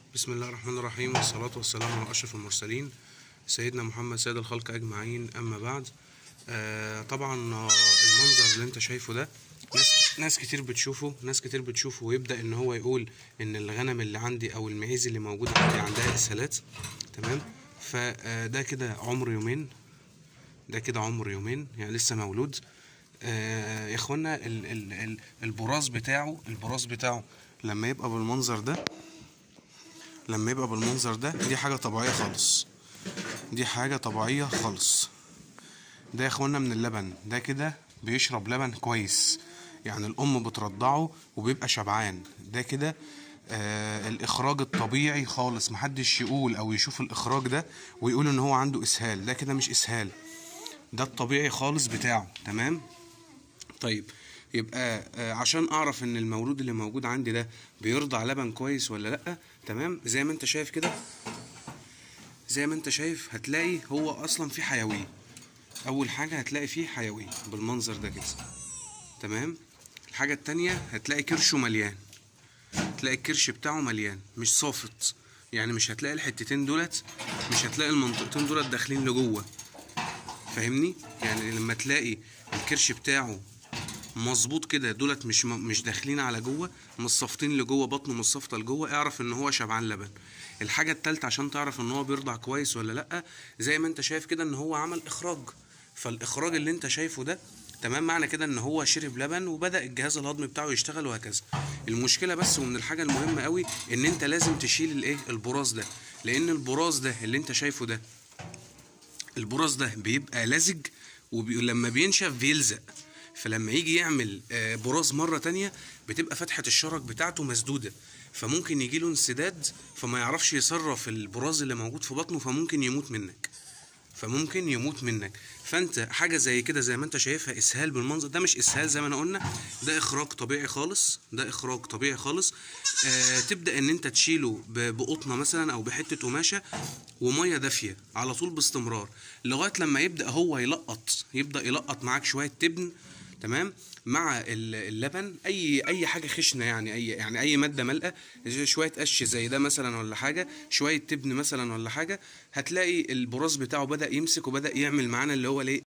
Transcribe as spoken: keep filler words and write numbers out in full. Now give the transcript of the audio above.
بسم الله الرحمن الرحيم، والصلاة والسلام على أشرف المرسلين سيدنا محمد سيد الخلق أجمعين. أما بعد، آه طبعا آه، المنظر اللي أنت شايفه ده ناس ناس كتير بتشوفه ناس كتير بتشوفه ويبدأ إن هو يقول إن الغنم اللي عندي أو المعيز اللي موجودة عندي عندها إسهالات. تمام. فده كده عمر يومين ده كده عمر يومين يعني لسه مولود. آه يا اخوانا، ال- ال- ال- البراز بتاعه البراز بتاعه لما يبقى بالمنظر ده لما يبقى بالمنظر ده دي حاجة طبيعية خالص. دي حاجة طبيعية خالص. ده يا اخوانا من اللبن، ده كده بيشرب لبن كويس، يعني الام بترضعه وبيبقى شبعان. ده كده آه الاخراج الطبيعي خالص. محدش يقول او يشوف الاخراج ده ويقول ان هو عنده اسهال. ده كده مش اسهال، ده الطبيعي خالص بتاعه. تمام. طيب، يبقى آه، عشان اعرف ان المولود اللي موجود عندي ده بيرضع لبن كويس ولا لا. تمام. زي ما انت شايف كده زي ما انت شايف هتلاقي هو اصلا فيه حيوية. اول حاجة هتلاقي فيه حيوية بالمنظر ده كده. تمام. الحاجة التانية هتلاقي كرشه مليان. هتلاقي الكرش بتاعه مليان، مش صافت. يعني مش هتلاقي الحتتين دولت مش هتلاقي المنطقتين دولت داخلين لجوه. فاهمني؟ يعني لما تلاقي الكرش بتاعه مظبوط كده، دولت مش مش داخلين على جوه، مصفتين لجوه، بطنه مصفطه لجوه، اعرف ان هو شبعان لبن. الحاجه التالتة عشان تعرف ان هو بيرضع كويس ولا لا، زي ما انت شايف كده ان هو عمل اخراج. فالاخراج اللي انت شايفه ده تمام، معنى كده ان هو شرب لبن وبدأ الجهاز الهضمي بتاعه يشتغل وهكذا. المشكله بس، ومن الحاجه المهمه قوي، ان انت لازم تشيل الايه البراز ده. لان البراز ده اللي انت شايفه ده البراز ده بيبقى لزج، ولما بينشف بيلزق. فلما يجي يعمل آه، براز مرة تانية بتبقى فتحة الشرج بتاعته مسدودة، فممكن يجيله انسداد، فما يعرفش يصرف البراز اللي موجود في بطنه، فممكن يموت منك فممكن يموت منك فانت حاجه زي كده زي ما انت شايفها اسهال بالمنظر ده مش اسهال زي ما انا قلنا، ده اخراج طبيعي خالص. ده اخراج طبيعي خالص. آه تبدا ان انت تشيله ب- بقطنه مثلا او بحته قماشه وميه دافيه على طول باستمرار، لغايه لما يبدا هو يلقط يبدا يلقط معاك شويه تبن. تمام. مع ال- اللبن، اي اي حاجه خشنه، يعني اي يعني اي ماده مالئه، شويه قش زي ده مثلا ولا حاجه، شويه تبن مثلا ولا حاجه، هتلاقي البراز بتاعه بدا يمسك وبدا يعمل معانا اللي هو ليه